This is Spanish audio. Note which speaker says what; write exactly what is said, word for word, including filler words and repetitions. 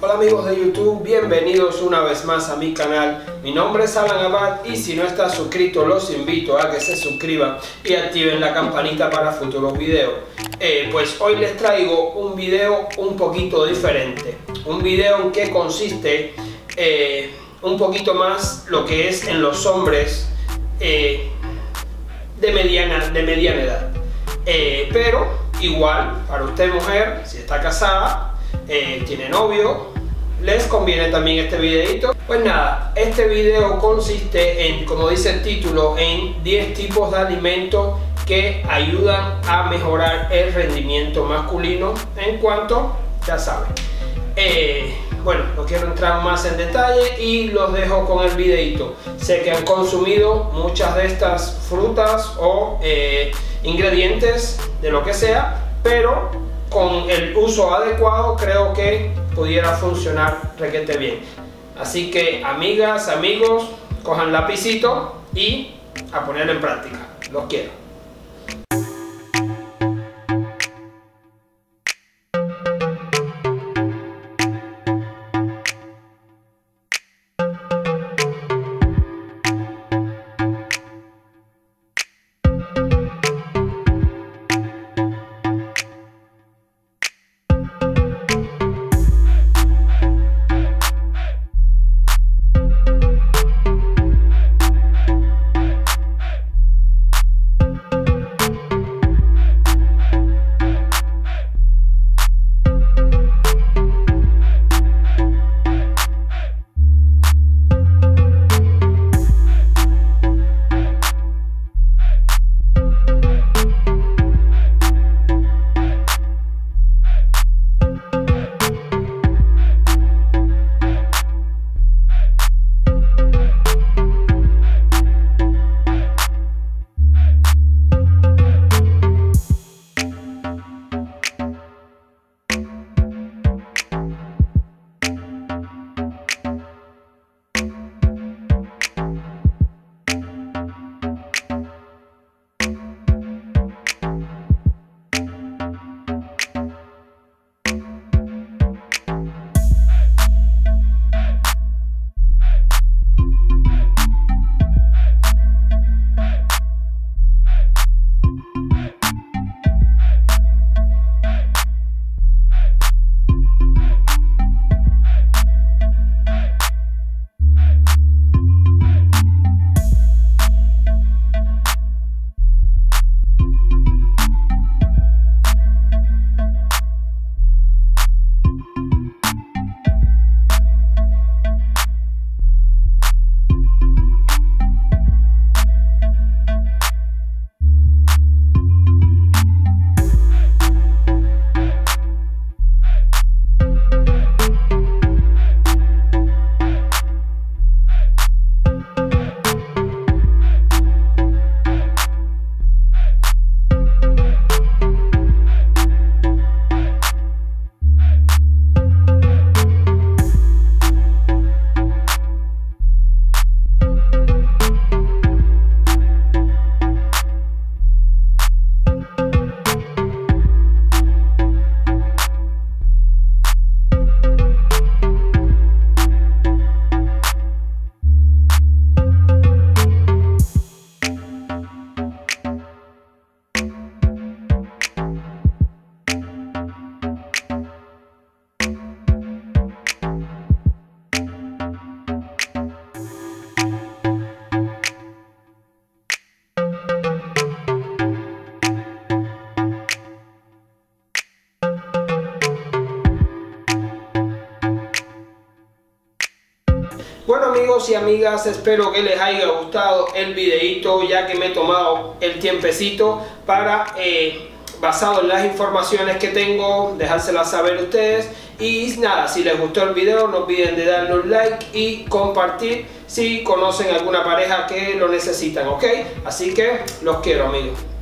Speaker 1: Hola amigos de YouTube, bienvenidos una vez más a mi canal. Mi nombre es Alan Abad y si no estás suscrito los invito a que se suscriban y activen la campanita para futuros videos. Eh, pues hoy les traigo un video un poquito diferente. Un video en que consiste eh, un poquito más lo que es en los hombres eh, de, mediana, de mediana edad. Eh, pero igual para usted mujer, si está casada, Eh, tiene novio, les conviene también este videito. Pues nada, este video consiste en, como dice el título, en diez tipos de alimentos que ayudan a mejorar el rendimiento masculino en cuanto, ya saben. Eh, bueno, no quiero entrar más en detalle y los dejo con el videito. Sé que han consumido muchas de estas frutas o eh, ingredientes de lo que sea, pero con el uso adecuado creo que pudiera funcionar requete bien. Así que amigas, amigos, cojan lapicito y a ponerlo en práctica. Los quiero. Bueno amigos y amigas, espero que les haya gustado el videito, ya que me he tomado el tiempecito para, eh, basado en las informaciones que tengo, dejárselas saber a ustedes. Y nada, si les gustó el video no olviden de darle un like y compartir si conocen alguna pareja que lo necesitan, ¿ok? Así que los quiero amigos.